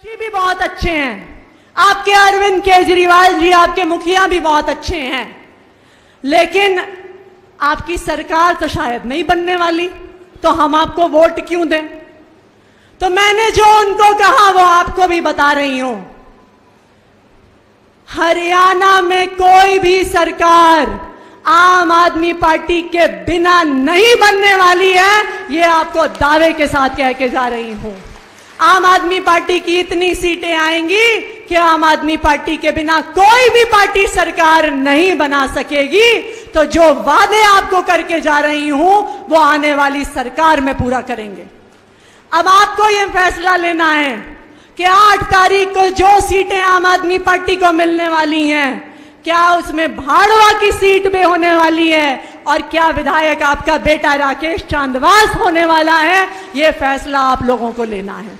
जी भी बहुत अच्छे हैं, आपके अरविंद केजरीवाल जी, आपके मुखिया भी बहुत अच्छे हैं, लेकिन आपकी सरकार तो शायद नहीं बनने वाली, तो हम आपको वोट क्यों दें? तो मैंने जो उनको कहा वो आपको भी बता रही हूं। हरियाणा में कोई भी सरकार आम आदमी पार्टी के बिना नहीं बनने वाली है, ये आपको दावे के साथ कह के जा रही हूं। आम आदमी पार्टी की इतनी सीटें आएंगी कि आम आदमी पार्टी के बिना कोई भी पार्टी सरकार नहीं बना सकेगी। तो जो वादे आपको करके जा रही हूं वो आने वाली सरकार में पूरा करेंगे। अब आपको यह फैसला लेना है कि 8 तारीख को जो सीटें आम आदमी पार्टी को मिलने वाली हैं, क्या उसमें भाड़वा की सीट भी होने वाली है और क्या विधायक आपका बेटा राकेश चांदवास होने वाला है, यह फैसला आप लोगों को लेना है।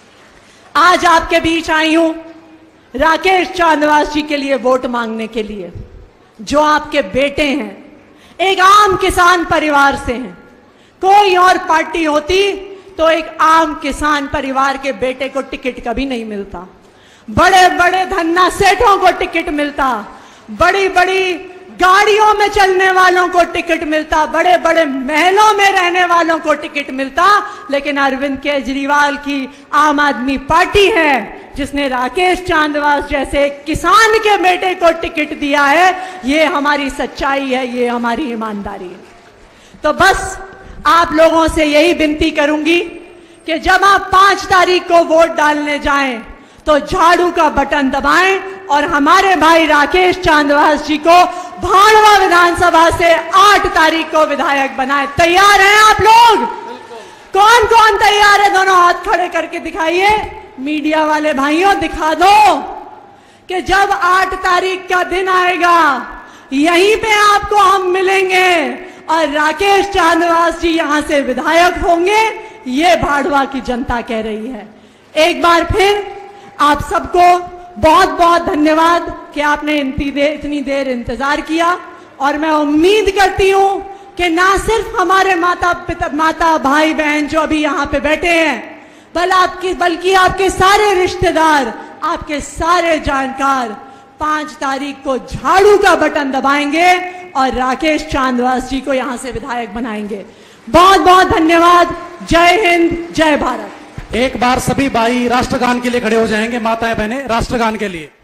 आज आपके बीच आई हूं राकेश चांदवास जी के लिए वोट मांगने के लिए, जो आपके बेटे हैं, एक आम किसान परिवार से हैं। कोई और पार्टी होती तो एक आम किसान परिवार के बेटे को टिकट कभी नहीं मिलता, बड़े बड़े धन्ना सेठों को टिकट मिलता, बड़ी बड़ी गाड़ियों में चलने वालों को टिकट मिलता, बड़े बड़े महलों में रहने वालों को टिकट मिलता। लेकिन अरविंद केजरीवाल की आम आदमी पार्टी है जिसने राकेश चांदवास जैसे किसान के बेटे को टिकट दिया है। ये हमारी सच्चाई है, ये हमारी ईमानदारी है। तो बस आप लोगों से यही विनती करूंगी कि जब आप 5 तारीख को वोट डालने जाएं तो झाड़ू का बटन दबाएं और हमारे भाई राकेश चांदवास जी को भाड़वा विधानसभा से 8 तारीख को विधायक बनाएं। तैयार हैं आप लोग? कौन कौन तैयार है? दोनों हाथ खड़े करके दिखाइए। मीडिया वाले भाइयों दिखा दो कि जब 8 तारीख का दिन आएगा यहीं पे आपको हम मिलेंगे और राकेश चांदवास जी यहां से विधायक होंगे। ये भाड़वा की जनता कह रही है। एक बार फिर आप सबको बहुत बहुत धन्यवाद कि आपने इतनी देर इंतजार किया और मैं उम्मीद करती हूं कि ना सिर्फ हमारे माता भाई बहन जो अभी यहाँ पे बैठे हैं, बल्कि आपके सारे रिश्तेदार, आपके सारे जानकार 5 तारीख को झाड़ू का बटन दबाएंगे और राकेश चांदवास जी को यहां से विधायक बनाएंगे। बहुत बहुत धन्यवाद। जय हिंद, जय भारत। एक बार सभी भाई राष्ट्रगान के लिए खड़े हो जाएंगे, माताएं बहनें राष्ट्रगान के लिए।